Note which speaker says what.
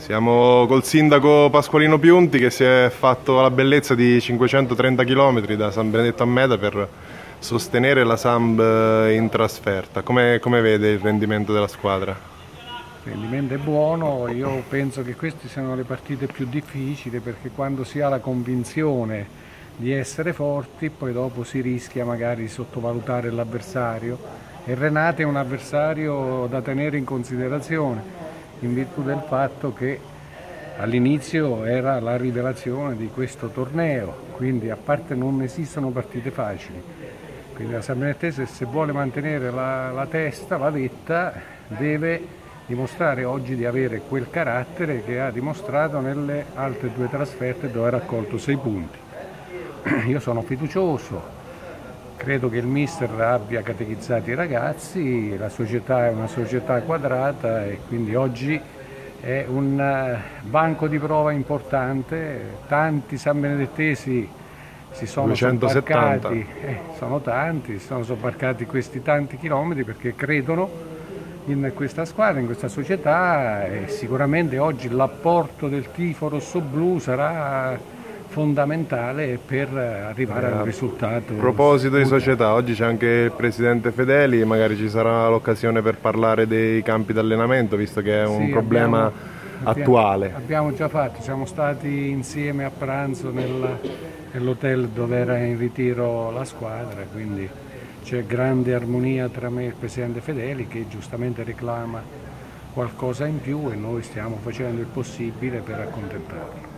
Speaker 1: Siamo col sindaco Pasqualino Piunti che si è fatto la bellezza di 530 km da San Benedetto a Meda per sostenere la Samb in trasferta. Come vede il rendimento della squadra?
Speaker 2: Il rendimento è buono, io penso che queste siano le partite più difficili perché quando si ha la convinzione di essere forti poi dopo si rischia magari di sottovalutare l'avversario e Renate è un avversario da tenere in considerazione in virtù del fatto che all'inizio era la rivelazione di questo torneo, quindi a parte non esistono partite facili, quindi la San Benedettese se vuole mantenere la testa, la vetta, deve dimostrare oggi di avere quel carattere che ha dimostrato nelle altre due trasferte dove ha raccolto 6 punti. Io sono fiducioso, credo che il mister abbia catechizzato i ragazzi, la società è una società quadrata e quindi oggi è un banco di prova importante, tanti sanbenedettesi si sono
Speaker 1: 270.
Speaker 2: sobbarcati, sono tanti, si sono sobbarcati questi tanti chilometri perché credono in questa squadra, in questa società e sicuramente oggi l'apporto del tifo rossoblu sarà fondamentale per arrivare a un risultato.
Speaker 1: A proposito di società, oggi c'è anche il presidente Fedeli, magari ci sarà l'occasione per parlare dei campi d'allenamento, visto che è un problema attuale.
Speaker 2: Abbiamo già fatto, siamo stati insieme a pranzo nell'hotel dove era in ritiro la squadra, quindi c'è grande armonia tra me e il presidente Fedeli che giustamente reclama qualcosa in più e noi stiamo facendo il possibile per accontentarlo.